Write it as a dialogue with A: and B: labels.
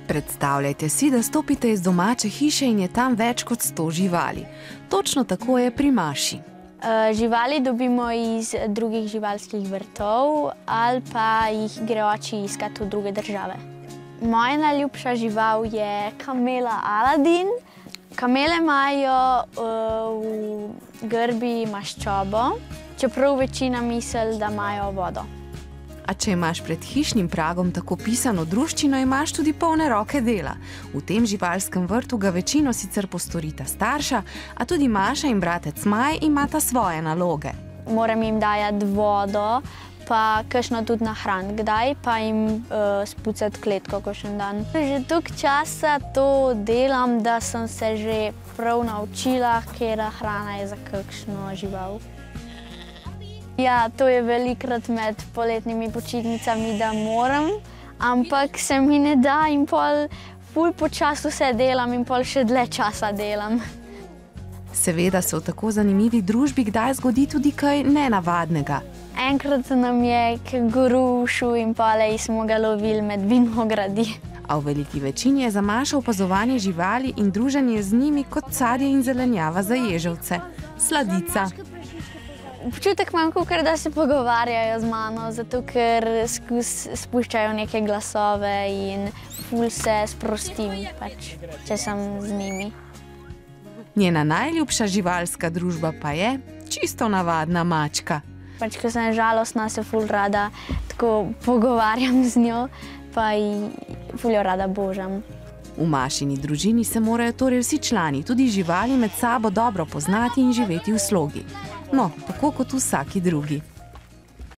A: Predstavljajte si, da stopite iz domače hiše in je tam več kot 100 živali. Točno tako je pri Maši.
B: Živali dobimo iz drugih živalskih vrtov ali pa jih gre oči iskat v druge države. Moja najljubša žival je kamela Aladin. Kamele imajo v grbi maščobo, čeprav večina misli, da imajo vodo.
A: A če imaš pred hišnim pragom tako pisano druščino, imaš tudi polne roke dela. V tem živalskem vrtu ga večino sicer postorita starša, a tudi Maša in bratec Maj imata svoje naloge.
B: Moram jim dajati vodo, pa kakšno tudi nahraniti kdaj, pa jim spucati kletko kakšen dan. Že toliko časa to delam, da sem se že prav naučila, katera hrana je za kakšno žival. Ja, to je velikokrat med poletnimi počitnicami, da moram, ampak se mi ne da in pol ful počasi vse delam in pol še dlje časa delam.
A: Seveda se v tako zanimivi družbi kdaj zgodi tudi kaj nenavadnega.
B: Enkrat nam je kenguru ušel in pole smo ga lovili med vinogradi.
A: A v veliki večini je za Mašo opazovanje živali in druženje z njimi kot sadje in zelenjava za ježevce. Sladica.
B: Občutek imam, kakor da se pogovarjajo z mano, zato ker spuščajo neke glasove in ful se sprostim, če sem z njimi.
A: Njena najljubša živalska družba pa je čisto navadna mačka.
B: Ko sem žalostna, se ful rada tako pogovarjam z njo, pa ful jo rada božam.
A: V Mašini družini se morajo torej vsi člani, tudi živali, med sabo dobro poznati in živeti v slogi. No, tako kot vsaki drugi.